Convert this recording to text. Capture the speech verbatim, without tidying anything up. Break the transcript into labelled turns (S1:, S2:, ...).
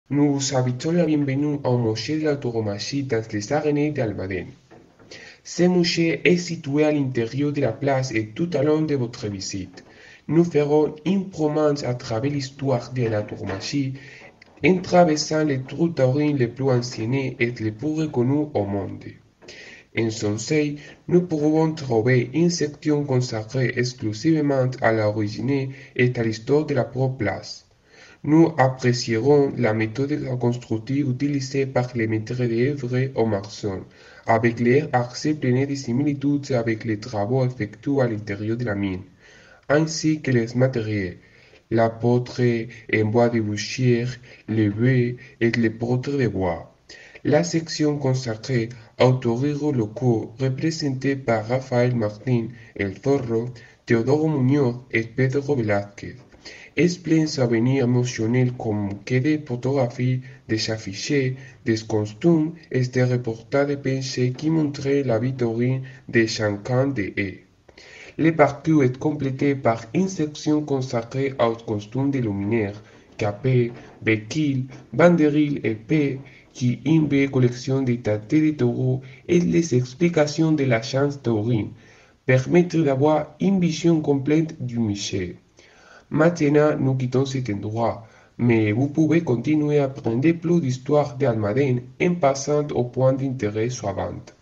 S1: Nous vous invitons la bienvenue au musée de la tauromachie dans les Arènes d'Almaden. Ce musée est situé à l'intérieur de la place et tout au long de votre visite. Nous ferons une promesse à travers l'histoire de la tauromachie en traversant les trous taurins les plus anciens et les plus reconnus au monde. En son sein, nous pourrons trouver une section consacrée exclusivement à l'origine et à l'histoire de la propre place. Nous apprécierons la méthode constructive utilisée par les maîtres d'œuvre au maçon, avec leur accès plein de similitudes avec les travaux effectués à l'intérieur de la mine, ainsi que les matériaux, la poterie en bois de bouchière, le bois et les poteries de bois. La section consacrée aux toreros locaux, représentée par Rafael Martín El Zorro, Teodoro Muñoz et Pedro Velázquez, est plein de souvenirs émotionnels comme que des photographies, des affiches, des costumes et des reportages de pensée qui montraient la vie taurine de chacun d'eux. Le parcours est complété par une section consacrée aux costumes des luminaires, capés, béquilles, banderilles et paix, qui une belle collection de tâtés de taureaux et les explications de la chance taurine permettent d'avoir une vision complète du musée. Maintenant, nous quittons cet endroit, mais vous pouvez continuer à apprendre plus d'histoire d'Almaden en passant au point d'intérêt suivant.